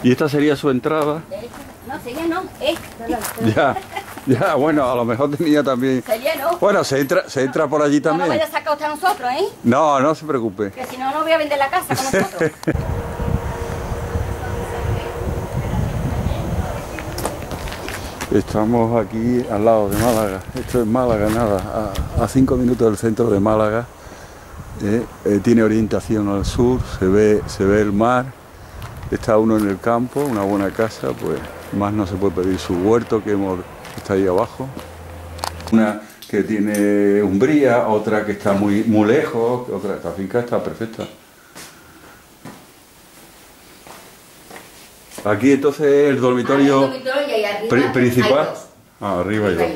¿Y esta sería su entrada? No, sería no, Ya, bueno, a lo mejor tenía también... Sería no. Bueno, se entra por allí No también. nos vaya a sacar usted a nosotros, ¿eh? No, no se preocupe. Que si no, no voy a vender la casa con nosotros. Estamos aquí al lado de Málaga. Esto es Málaga, nada, a 5 minutos del centro de Málaga. Tiene orientación al sur, se ve el mar. Está uno en el campo, una buena casa, pues más no se puede pedir. Su huerto que está ahí abajo. Una que tiene umbría, otra que está muy lejos, esta finca está perfecta. Aquí entonces el dormitorio, y ahí arriba principal. hay dos. Arriba hay dos.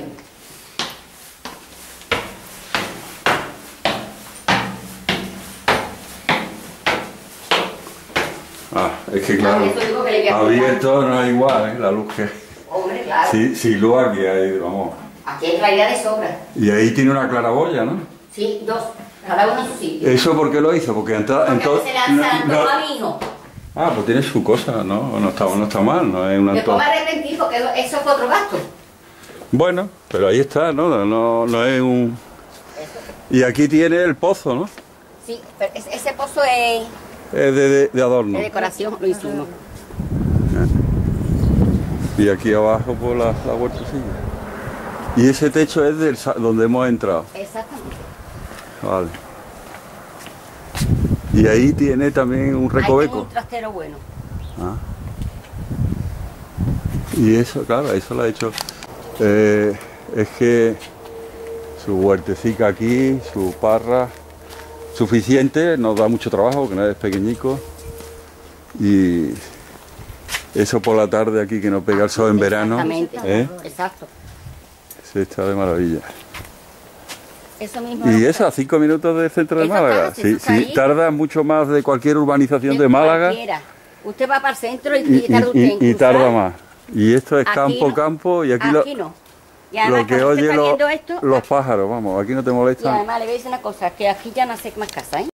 Es que claro, abierto no es igual, la luz que... Hombre, claro. Sí, luz aquí hay, vamos. Aquí hay realidad de sobra. Y ahí tiene una claraboya, ¿no? Sí, dos. Cada uno en su sitio. ¿Eso por qué lo hizo? Porque entonces... se la antojó a mi hijo. Ah, pues tiene su cosa, ¿no? No está mal, no es un Después antojo. me arrepentí porque eso fue otro gasto. Bueno, pero ahí está, ¿no? No es un... Y aquí tiene el pozo, ¿no? Sí, pero ese pozo es... Es de adorno. De decoración, lo hicimos. Y aquí abajo por la huertecilla. Y ese techo es donde hemos entrado. Exactamente. Vale. Y ahí tiene también un recoveco. Ahí tengo un trastero bueno. Ah. Y eso, claro, eso lo ha hecho. Es que su huertecica aquí, su parra, suficiente, nos da mucho trabajo, porque no es pequeñico. Y eso por la tarde aquí que nos pega el sol en verano. Exactamente, exacto. Se está de maravilla. Eso mismo. Y eso a 5 minutos del centro de Málaga. Sí, tarda mucho más de cualquier urbanización de Málaga. Usted va para el centro y tarda más. Y esto es campo, no. Campo, y aquí no. Y además, lo que oye esto, los pájaros, vamos, aquí no te molesta. Y además le voy a decir una cosa, que aquí ya no hace más casa, ¿eh?